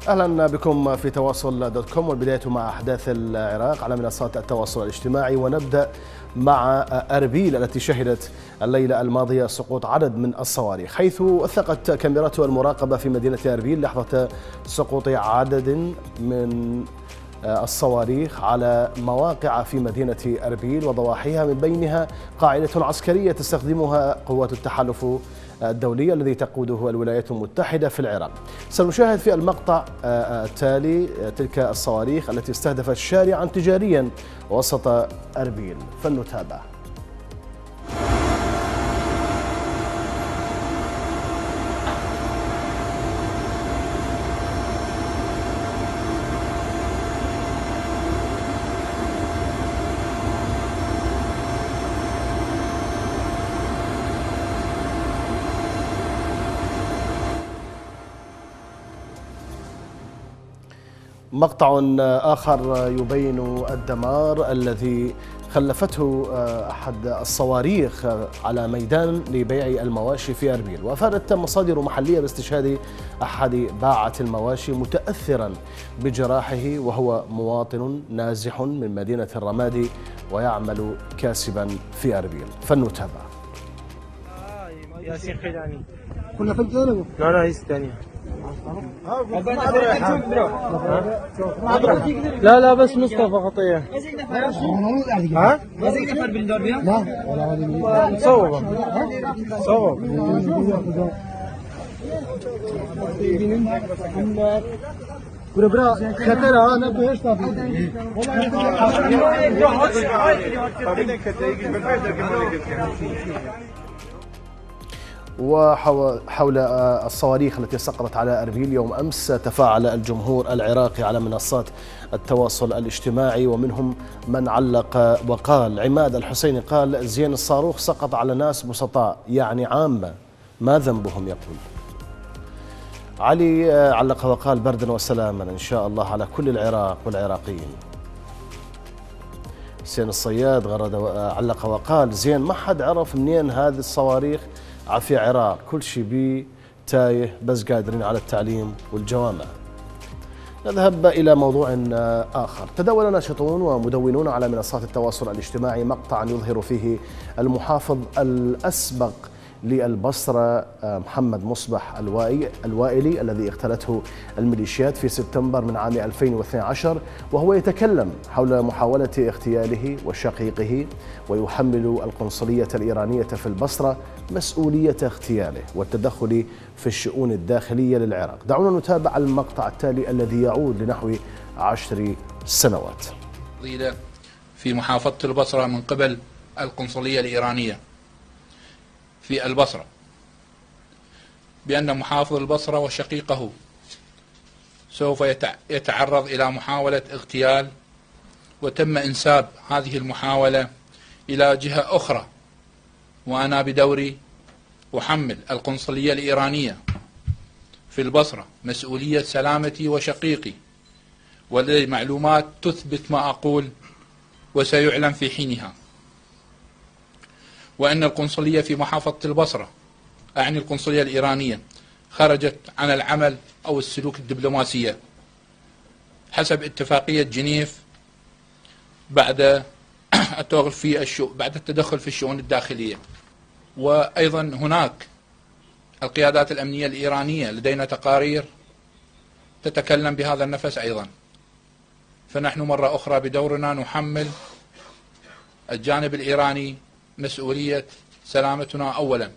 أهلا بكم في تواصل دوت كوم، والبداية مع أحداث العراق على منصات التواصل الاجتماعي. ونبدأ مع أربيل التي شهدت الليلة الماضية سقوط عدد من الصواريخ، حيث أثقت كاميرات المراقبة في مدينة أربيل لحظة سقوط عدد من الصواريخ على مواقع في مدينة أربيل وضواحيها، من بينها قاعدة عسكرية تستخدمها قوات التحالف الدولي الذي تقوده الولايات المتحدة في العراق. سنشاهد في المقطع التالي تلك الصواريخ التي استهدفت شارعا تجاريا وسط أربيل، فلنتابع. مقطع آخر يبين الدمار الذي خلفته أحد الصواريخ على ميدان لبيع المواشي في أربيل. وأفادت مصادر محلية باستشهاد أحد باعة المواشي متأثرا بجراحه، وهو مواطن نازح من مدينة الرمادي ويعمل كاسبا في أربيل، فلنتابع. ياسين خيلاني كنا في الجنوب. لا هي الثانية. لا بس مصطفى خطية. ها؟ لا ولا صوب صوب. برا خطر انا بهش وحول الصواريخ التي سقطت على أربيل يوم أمس تفاعل الجمهور العراقي على منصات التواصل الاجتماعي، ومنهم من علق وقال. عماد الحسيني قال: زين الصاروخ سقط على ناس بسطاء، يعني عامة، ما ذنبهم؟ يقول علي علق وقال: بردا وسلاما إن شاء الله على كل العراق والعراقيين. حسين الصياد غرد علق وقال: زين ما حد عرف منين هذه الصواريخ عافية عراق، كل شيء بي تايه، بس قادرين على التعليم والجوامع. نذهب إلى موضوع آخر. تداول ناشطون ومدونون على منصات التواصل الاجتماعي مقطعا يظهر فيه المحافظ الأسبق للبصرة محمد مصبح الوائلي الذي اغتالته الميليشيات في سبتمبر من عام 2012، وهو يتكلم حول محاولة اغتياله وشقيقه، ويحمل القنصلية الإيرانية في البصرة مسؤولية اغتياله والتدخل في الشؤون الداخلية للعراق. دعونا نتابع المقطع التالي الذي يعود لنحو 10 سنوات. في محافظة البصرة من قبل القنصلية الإيرانية في البصرة بأن محافظ البصرة وشقيقه سوف يتعرض إلى محاولة اغتيال، وتم إنساب هذه المحاولة إلى جهة أخرى، وأنا بدوري أحمل القنصلية الإيرانية في البصرة مسؤولية سلامتي وشقيقي، ولدي معلومات تثبت ما أقول وسيعلن في حينها. وأن القنصلية في محافظة البصرة، أعني القنصلية الإيرانية، خرجت عن العمل أو السلوك الدبلوماسية حسب اتفاقية جنيف بعد التدخل في الشؤون الداخلية. وأيضا هناك القيادات الأمنية الإيرانية لدينا تقارير تتكلم بهذا النفس أيضا. فنحن مرة أخرى بدورنا نحمل الجانب الإيراني مسؤولية سلامتنا أولا،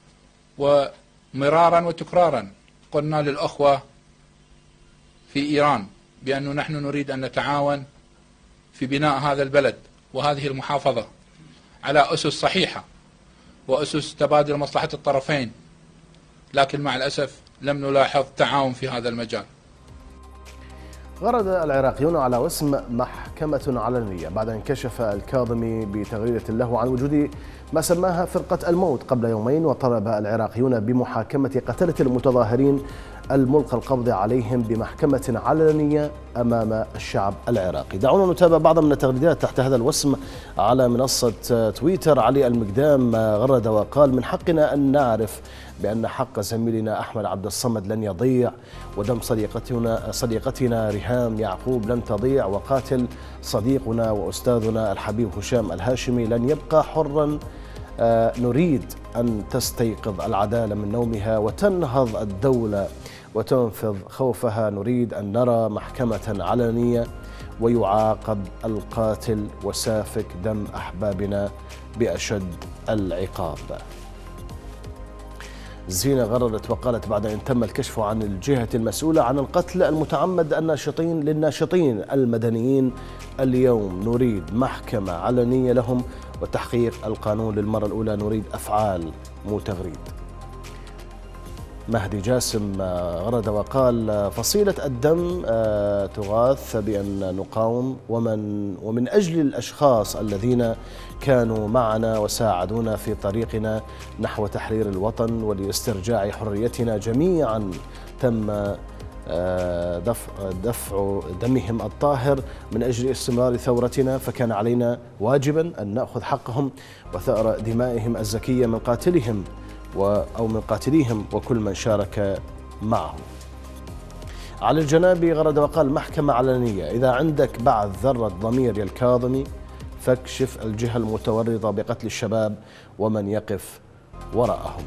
ومرارا وتكرارا قلنا للأخوة في إيران بأنه نحن نريد أن نتعاون في بناء هذا البلد وهذه المحافظة على أسس صحيحة وأسس تبادل مصلحة الطرفين، لكن مع الأسف لم نلاحظ تعاون في هذا المجال. غرد العراقيون على وسم محكمة علنية بعد أن كشف الكاظمي بتغريدة له عن وجود ما سماها فرقة الموت قبل يومين، وطلب العراقيون بمحاكمة قتلة المتظاهرين الملقى القبض عليهم بمحكمة علنية أمام الشعب العراقي. دعونا نتابع بعض من التغريدات تحت هذا الوسم على منصة تويتر. علي المقدام غرد وقال: من حقنا أن نعرف بأن حق زميلنا أحمد عبد الصمد لن يضيع، ودم صديقتنا ريهام يعقوب لن تضيع، وقاتل صديقنا وأستاذنا الحبيب هشام الهاشمي لن يبقى حرا. نريد أن تستيقظ العدالة من نومها وتنهض الدولة وتنفذ خوفها. نريد أن نرى محكمة علنية ويعاقب القاتل وسافك دم أحبابنا بأشد العقاب. زينة غردت وقالت: بعد أن تم الكشف عن الجهة المسؤولة عن القتل المتعمد للناشطين المدنيين اليوم، نريد محكمة علنية لهم وتحقيق القانون للمرة الأولى. نريد أفعال مو تغريد. مهدي جاسم غرد وقال: فصيلة الدم تغاث بأن نقاوم، ومن أجل الأشخاص الذين كانوا معنا وساعدونا في طريقنا نحو تحرير الوطن ولاسترجاع حريتنا جميعا، تم دفع دمهم الطاهر من أجل استمرار ثورتنا، فكان علينا واجبا أن نأخذ حقهم وثأر دمائهم الزكية من قاتلهم أو من قاتليهم وكل من شارك معه. علي الجنابي غرد وقال: محكمة علنية. إذا عندك بعد ذرة ضمير يا الكاظمي فاكشف الجهة المتورطة بقتل الشباب ومن يقف وراءهم.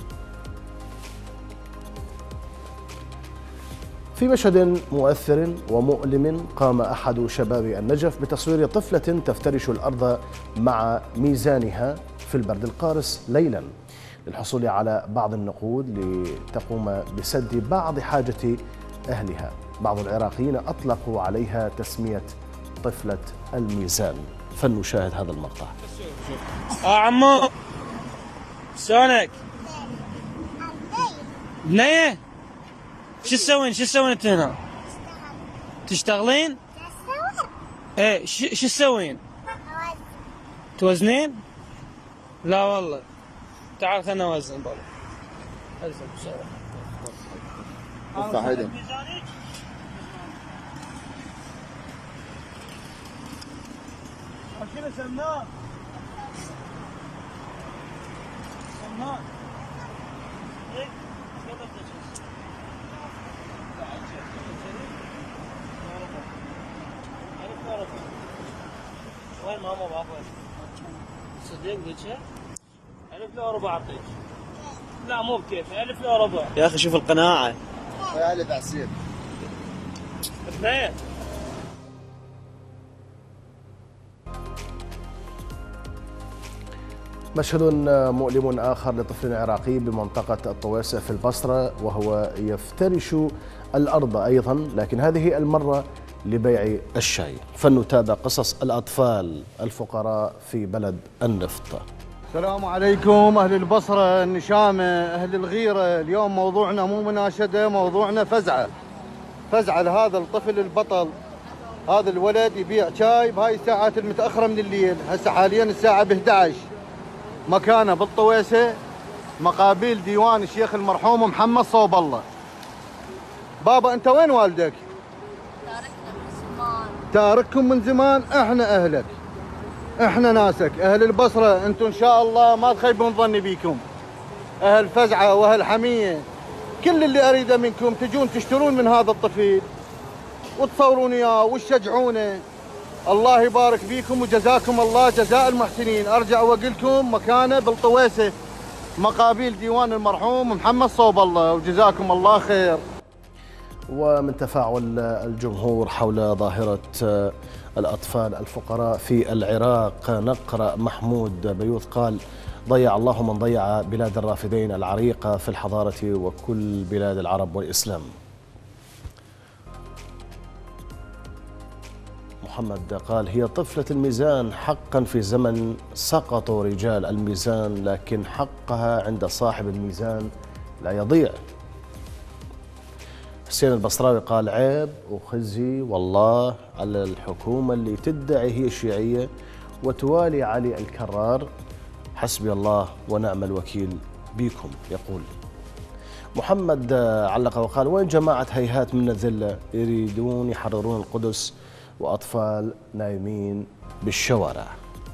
في مشهد مؤثر ومؤلم قام أحد شباب النجف بتصوير طفلة تفترش الأرض مع ميزانها في البرد القارس ليلا للحصول على بعض النقود لتقوم بسد بعض حاجة أهلها. بعض العراقيين أطلقوا عليها تسمية طفلة الميزان، فلنشاهد هذا المقطع. عمو شلونك؟ بنية شو تسوين انت هنا؟ تشتغلين؟ ايه شو تسوين؟ توزنين؟ لا والله تعال خلنا نوزن بالله. هزم بسرعة. افتح هيدا. شنو سمناه؟ سمناه. ايه وين ماما بابا؟ صدق لك ألف لو ربع أعطيك. لا مو بكيفي، ألف لو ربع. يا أخي شوف القناعة. يا ألف عسير. اثنين. مشهد مؤلم آخر لطفل عراقي بمنطقة الطويسة في البصرة وهو يفترش الأرض أيضا، لكن هذه المرة لبيع الشاي. فلنتابع قصص الأطفال الفقراء في بلد النفط. السلام عليكم أهل البصرة، النشامة، أهل الغيرة. اليوم موضوعنا مو مناشدة، موضوعنا فزعة لهذا الطفل البطل. هذا الولد يبيع شاي بهاي الساعات المتأخرة من الليل. هسه حاليا الساعة ب11. مكانه بالطويسة مقابل ديوان الشيخ المرحوم محمد صوب الله. بابا أنت وين والدك؟ تارككم من زمان. احنا أهلك، احنا ناسك. أهل البصرة أنتم إن شاء الله ما تخيبون ظني بيكم. أهل فزعة وأهل حمية، كل اللي أريده منكم تجون تشترون من هذا الطفل وتصورون إياه وتشجعونه. الله يبارك بيكم وجزاكم الله جزاء المحسنين. أرجع وأقلكم مكانه بالطويسة مقابل ديوان المرحوم محمد صوب الله، وجزاكم الله خير. ومن تفاعل الجمهور حول ظاهرة الأطفال الفقراء في العراق نقرأ محمود بيوت قال: ضيع الله من ضيع بلاد الرافدين العريقة في الحضارة وكل بلاد العرب والإسلام. محمد قال: هي طفلة الميزان حقا في زمن سقطوا رجال الميزان، لكن حقها عند صاحب الميزان لا يضيع. حسين البصراوي قال: عيب وخزي والله على الحكومة اللي تدعي هي شيعية وتوالي علي الكرار، حسبي الله ونعم الوكيل بيكم. يقول محمد علق وقال: وين جماعة هيهات من الذلة يريدون يحررون القدس وأطفال نايمين بالشوارع.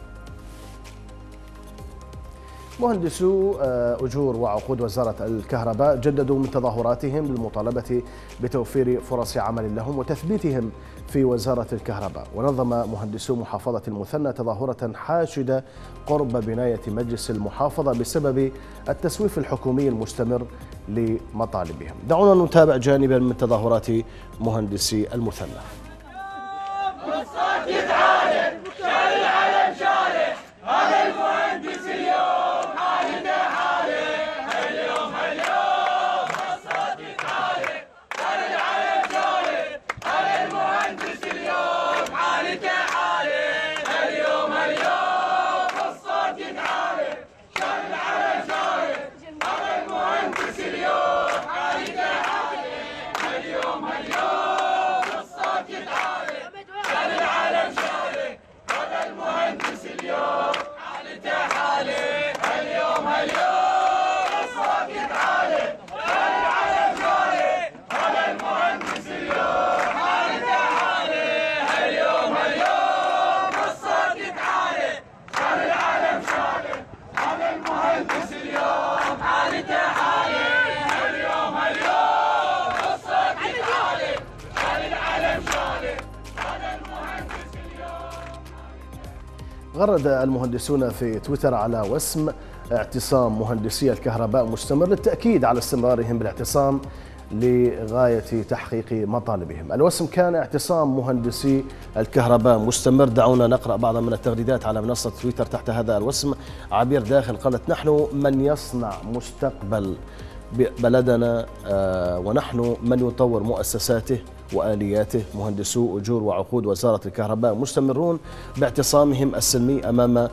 مهندسو أجور وعقود وزارة الكهرباء جددوا من تظاهراتهم للمطالبة بتوفير فرص عمل لهم وتثبيتهم في وزارة الكهرباء. ونظم مهندسو محافظة المثنى تظاهرة حاشدة قرب بناية مجلس المحافظة بسبب التسويف الحكومي المستمر لمطالبهم. دعونا نتابع جانبا من تظاهرات مهندسي المثنى. غرد المهندسون في تويتر على وسم اعتصام مهندسي الكهرباء مستمر للتأكيد على استمرارهم بالاعتصام لغاية تحقيق مطالبهم. الوسم كان: اعتصام مهندسي الكهرباء مستمر. دعونا نقرأ بعض من التغريدات على منصة تويتر تحت هذا الوسم. عبير داخل قالت: نحن من يصنع مستقبل بلدنا ونحن من يطور مؤسساته وآلياته. مهندسو أجور وعقود وزارة الكهرباء مستمرون باعتصامهم السلمي أمام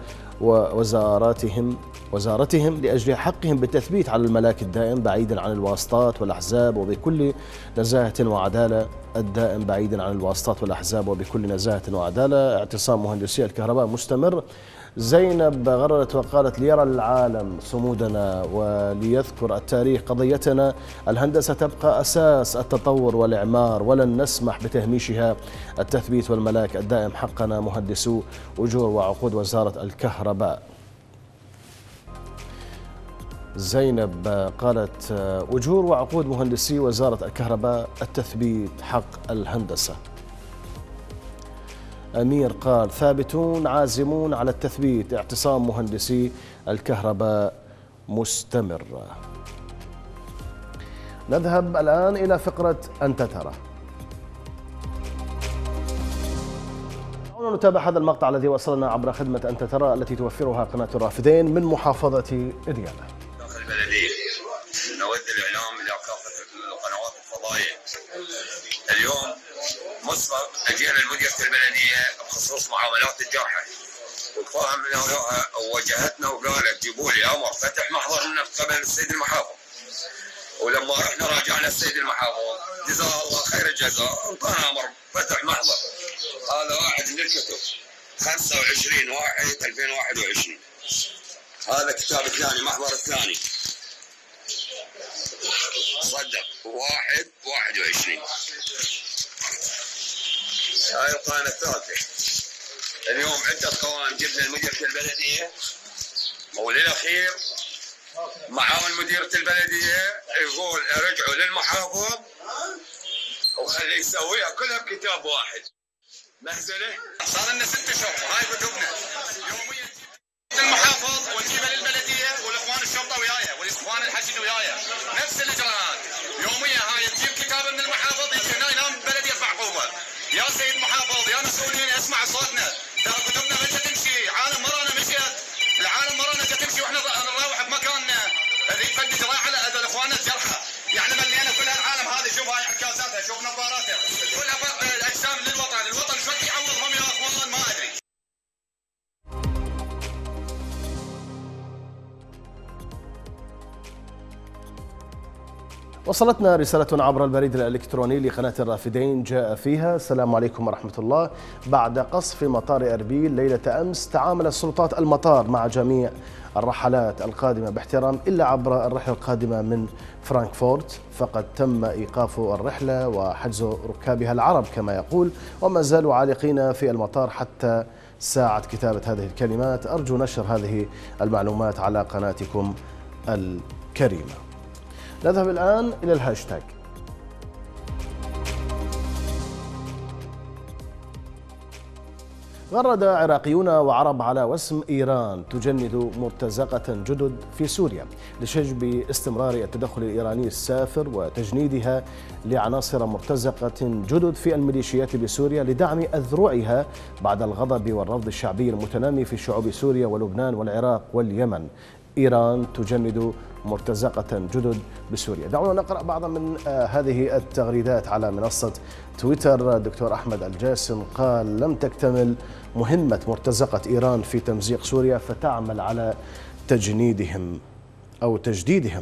وزارتهم لأجل حقهم بالتثبيت على الملاك الدائم بعيدا عن الواسطات والأحزاب وبكل نزاهة وعدالة. الدائم بعيدا عن الواسطات والأحزاب وبكل نزاهة وعدالة. اعتصام مهندسي الكهرباء مستمر. زينب غردت وقالت: ليرى العالم صمودنا وليذكر التاريخ قضيتنا. الهندسة تبقى أساس التطور والإعمار ولن نسمح بتهميشها. التثبيت والملاك الدائم حقنا. مهندسو أجور وعقود وزارة الكهرباء. زينب قالت: أجور وعقود مهندسي وزارة الكهرباء التثبيت حق الهندسة. أمير قال: ثابتون عازمون على التثبيت. اعتصام مهندسي الكهرباء مستمر. نذهب الآن إلى فقرة أنت ترى. نتابع هذا المقطع الذي وصلنا عبر خدمة أنت ترى التي توفرها قناة الرافدين من محافظة إديانا. داخل البلدية نود الإعلام إلى كافة القنوات الفضائية. اليوم مسبق أجينا لمديرية البلدية بخصوص معاملات الجرحى وتفاهم وجهتنا وقالت: جيبوا لي أمر فتح محضر من قبل السيد المحافظ. ولما رحنا راجعنا السيد المحافظ جزاه الله خير الجزاء انطانا أمر فتح محضر. هذا واحد من الكتب 25/1/2021. هذا كتاب الثاني محضر الثاني صدق 1/21. هاي القائمة الثالثة. اليوم عدة قوائم جبنا لمديرية البلدية وللأخير معاون مديرية البلدية يقول ارجعوا للمحافظ وخليه يسويها كلها بكتاب واحد. مهزلة صار لنا 6 أشهر وهاي كتبنا يوميا المحافظ ونجيبها للبلدية والإخوان الشرطة ويايا والإخوان الحشد ويايا نفس الإجراءات. يوميا هاي تجيب كتاب من المحافظ يجي هنا ينام البلدية يرفع عقوبة. يا سيد محافظ يا مسؤولين اسمع صوتنا. ترى كتبنا ما تمشي. عالم مرانا مشيت. العالم مرانا تمشي واحنا نروح بمكاننا. اللي يفدي جراح على الاخوان الجرحى. يعني ملينا كل هالعالم هذا. شوف هاي عكازاتها شوف نظاراتها كلها اجسام للوطن. الوطن شو يعوضهم يا اخوان ما ادري. وصلتنا رسالة عبر البريد الإلكتروني لقناة الرافدين جاء فيها: السلام عليكم ورحمة الله. بعد قصف مطار أربيل ليلة أمس تعامل السلطات المطار مع جميع الرحلات القادمة باحترام إلا عبر الرحلة القادمة من فرانكفورت، فقد تم إيقاف الرحلة وحجز ركابها العرب كما يقول، وما زالوا عالقين في المطار حتى ساعة كتابة هذه الكلمات. أرجو نشر هذه المعلومات على قناتكم الكريمة. نذهب الآن إلى الهاشتاج. غرد عراقيون وعرب على وسم إيران تجند مرتزقة جدد في سوريا لشجب استمرار التدخل الإيراني السافر وتجنيدها لعناصر مرتزقة جدد في الميليشيات بسوريا لدعم أذرعها بعد الغضب والرفض الشعبي المتنامي في شعوب سوريا ولبنان والعراق واليمن. إيران تجند مرتزقة جدد بسوريا. دعونا نقرأ بعض من هذه التغريدات على منصة تويتر. الدكتور أحمد الجاسم قال: لم تكتمل مهمة مرتزقة إيران في تمزيق سوريا فتعمل على تجنيدهم أو تجديدهم.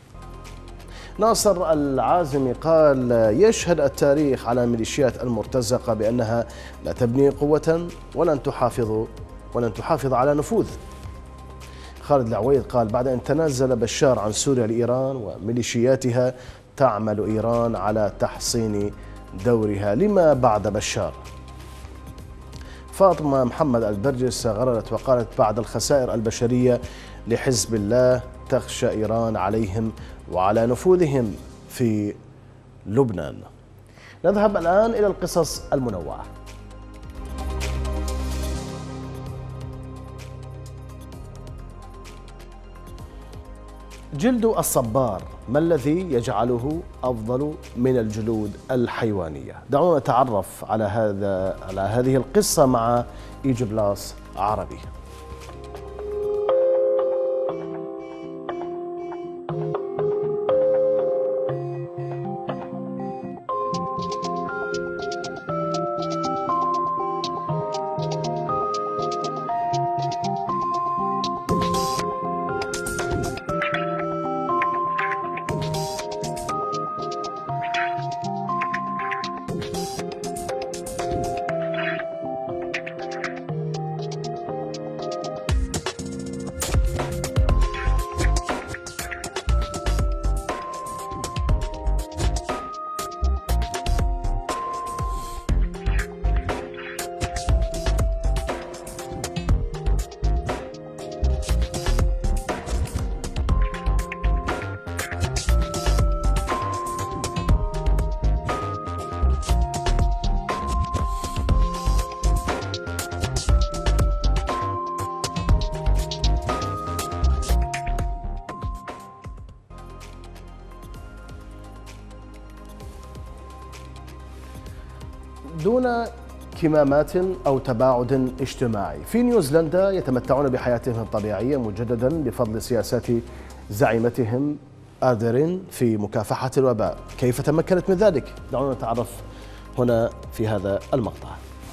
ناصر العازمي قال: يشهد التاريخ على ميليشيات المرتزقة بأنها لا تبني قوة ولن تحافظ على نفوذ. خالد العويد قال: بعد أن تنازل بشار عن سوريا لإيران وميليشياتها تعمل إيران على تحصين دورها لما بعد بشار. فاطمة محمد البرجس غردت وقالت: بعد الخسائر البشرية لحزب الله تخشى إيران عليهم وعلى نفوذهم في لبنان. نذهب الآن إلى القصص المنوعة. جلد الصبار ما الذي يجعله أفضل من الجلود الحيوانية؟ دعونا نتعرف على هذه القصة مع إيجي بلاس عربي. دون كمامات أو تباعد اجتماعي. في نيوزيلندا يتمتعون بحياتهم الطبيعية مجددا بفضل سياسات زعيمتهم آردرين في مكافحة الوباء. كيف تمكنت من ذلك؟ دعونا نتعرف هنا في هذا المقطع.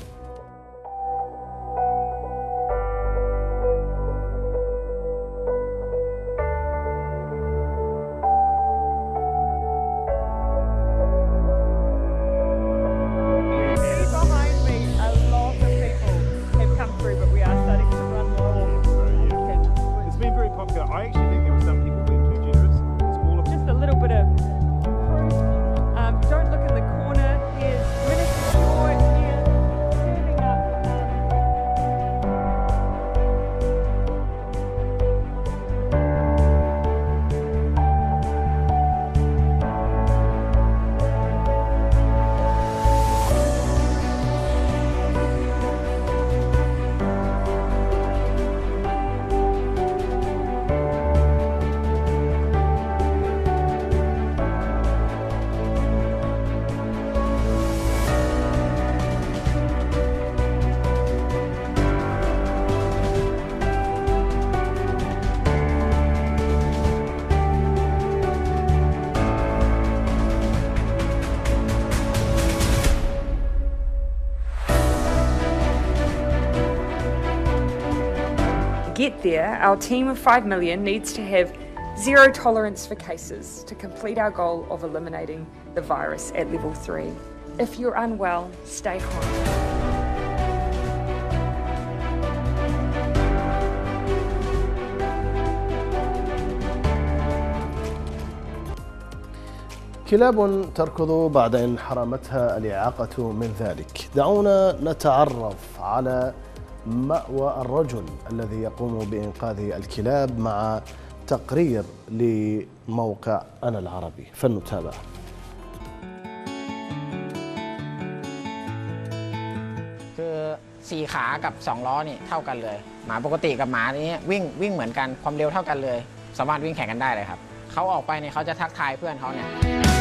Get there, our team of 5 million needs to have zero tolerance for cases to complete our goal of eliminating the virus at level 3. If you're unwell, stay home. كلاب تركض بعد أن حرمتها الإعاقة من ذلك. دعونا نتعرف على مأوى الرجل الذي يقوم بإنقاذ الكلاب مع تقرير لموقع أنا العربي، فلنتابع. คือ4ขากับ2ล้อนี่เท่ากันเลยหมาปกติกับหมานี้วิ่งเหมือนกันความเร็วเท่ากันเลยสามารถวิ่งแข่งกันได้เลยครับเขาออกไปเนี่ยเขาจะทักทายเพื่อนเขาเนี่ย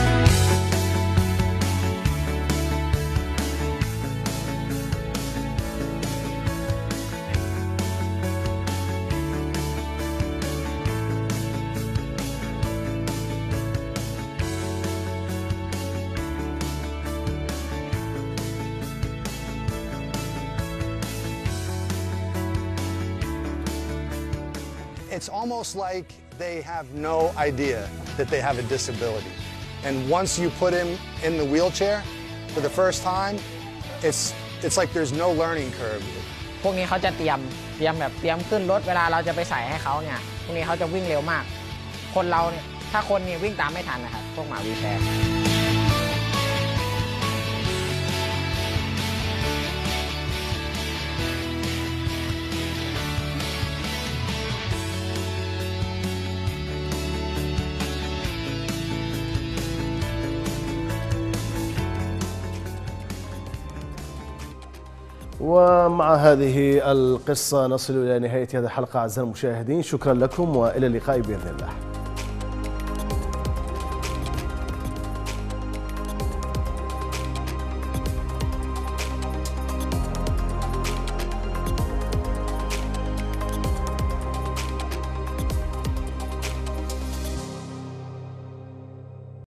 It's almost like they have no idea that they have a disability. And once you put him in the wheelchair for the first time, it's like there's no learning curve. พวกนี้เขาจะเตรียมขึ้นรถเวลาเราจะไปใส่ให้เขาเนี่ยพวกนี้เขาจะวิ่งเร็วมากคนเราเนี่ยถ้าคนนี่วิ่งตามไม่ทันนะครับพวกหมาวีลแชร์ ومع هذه القصة نصل إلى نهاية هذه الحلقة أعزائي المشاهدين، شكرا لكم وإلى اللقاء بإذن الله.